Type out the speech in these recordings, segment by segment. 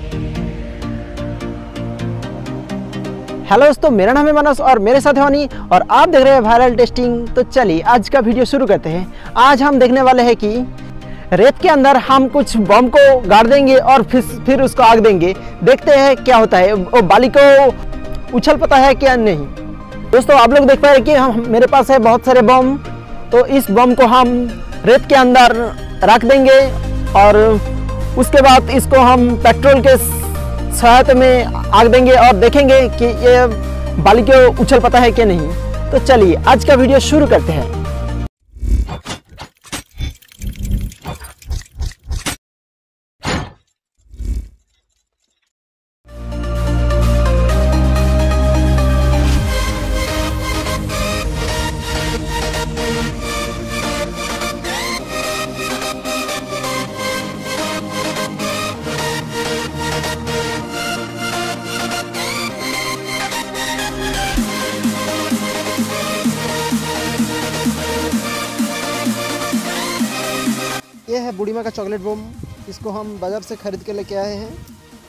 Hello दोस्तों, मेरा नाम है मानस और मेरे साथ है वानी और आप देख रहे हैं वायरल टेस्टिंग। तो चलिए आज का वीडियो शुरू करते हैं। आज हम देखने वाले हैं कि रेत के अंदर हम कुछ बम को गाड़ देंगे और फिर उसको आग देंगे। देखते हैं क्या होता है, वो बाली को उछल पाता है क्या नहीं। दोस्तों आप लोग देख पाए कि मेरे पास है बहुत सारे बम। तो इस बम को हम रेत के अंदर रख देंगे और उसके बाद इसको हम पेट्रोल के सहायता में आग देंगे और देखेंगे कि ये बाली को उछल पाता है कि नहीं। तो चलिए आज का वीडियो शुरू करते हैं। ये है बूढ़ी माँ का चॉकलेट बम। इसको हम बाजार से खरीद के लेके आए हैं।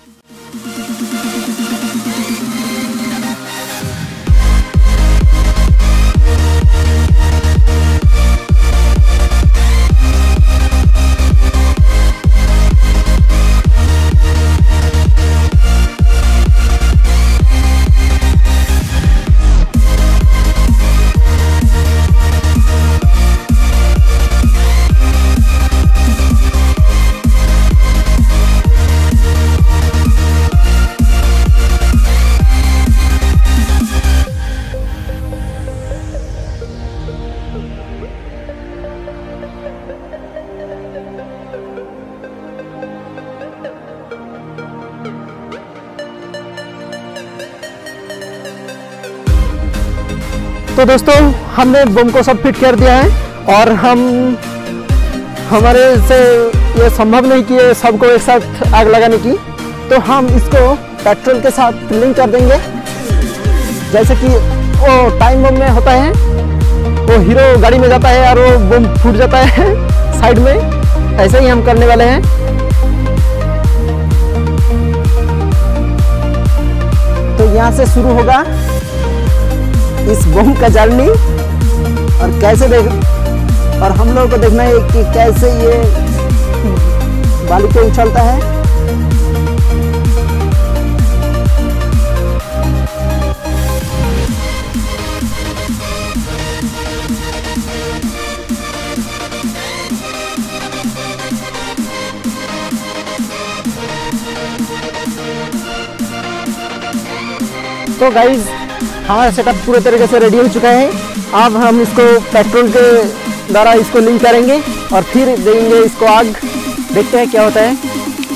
तो दोस्तों हमने बम को सब फिट कर दिया है और हमारे से ये संभव नहीं कि ये सबको एक साथ आग लगाने की। तो हम इसको पेट्रोल के साथ लिंक कर देंगे। जैसे कि वो टाइम बम में होता है, वो हीरो गाड़ी में जाता है और वो बम फूट जाता है साइड में, ऐसे ही हम करने वाले हैं। तो यहाँ से शुरू होगा इस बम का जर्नी और कैसे और हम लोगों को देखना है कि कैसे ये बाली को उछलता है। तो गाइज हमारा सेटअप पूरे तरीके से रेडी हो चुका है। अब हम इसको पेट्रोल के द्वारा इसको लिंक करेंगे और फिर देंगे इसको आग। देखते हैं क्या होता है।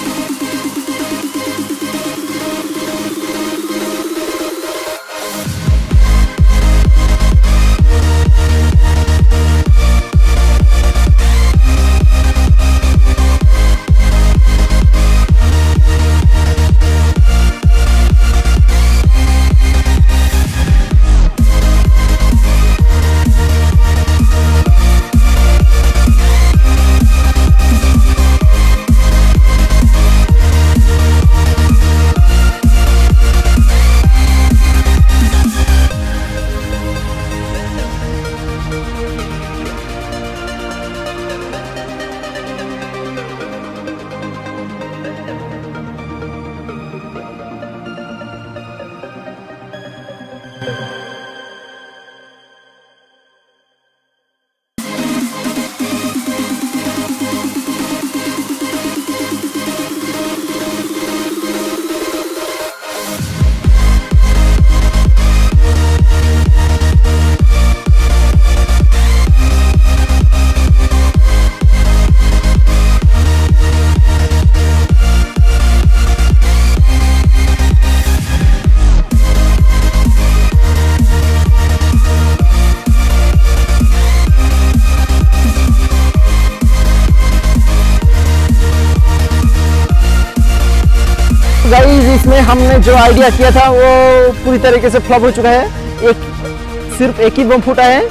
गाइस इसमें हमने जो आइडिया किया था वो पूरी तरीके से फ्लॉप हो चुका है। सिर्फ एक ही बम फूटा है।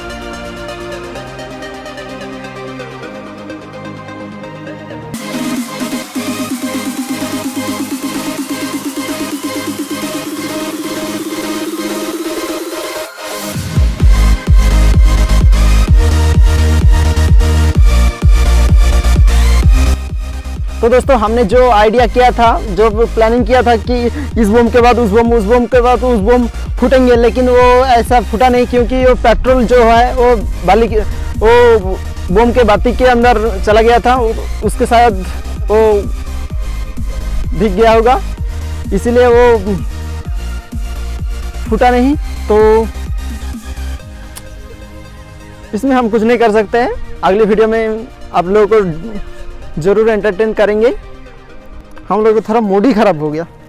तो दोस्तों हमने जो आइडिया किया था, जो प्लानिंग किया था कि इस बम के बाद उस बम, उस बम के बाद उस बम फूटेंगे, लेकिन वो ऐसा फूटा नहीं, क्योंकि वो पेट्रोल जो है वो वो बम के बाती के अंदर चला गया था, उसके शायद वो भीग गया होगा, इसीलिए वो फूटा नहीं। तो इसमें हम कुछ नहीं कर सकते हैं। अगली वीडियो में आप लोगों को ज़रूर एंटरटेन करेंगे। हम लोगों को थोड़ा मूड ही ख़राब हो गया।